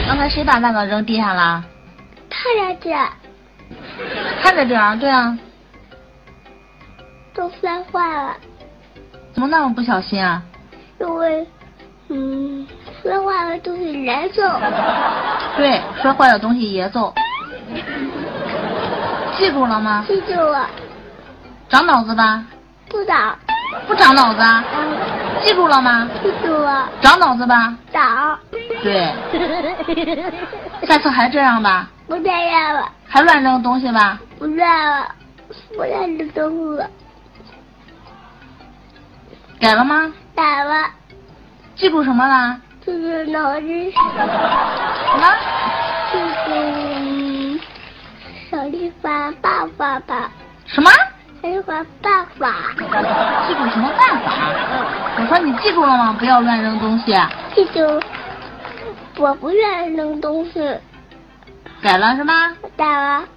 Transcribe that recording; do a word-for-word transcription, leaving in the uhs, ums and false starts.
刚才谁把蛋糕扔地上了？ 他在这儿。 他在这儿，对啊。 都摔坏了。 怎么那么不小心啊？ 因为，嗯，摔坏了东西也走。 对，摔坏了东西也走。记住了吗？ 记住了。 长脑子吧？ 不长。 不长脑子啊？ 嗯。 记住了吗？ 记住了。 长脑子吧？ 长。 对。下次还这样吧？ 不这样了。 还乱扔东西吧？ 不乱了，不乱扔东西了。 改了吗？ 改了。 记住什么了？ 记住脑子。 什么？ 记住小丽花办法吧。 什么？ 小丽花办法。 记住什么办法？我说你记住了吗？不要乱扔东西。 记住，我不愿意扔东西。 改了是吧？ 改了。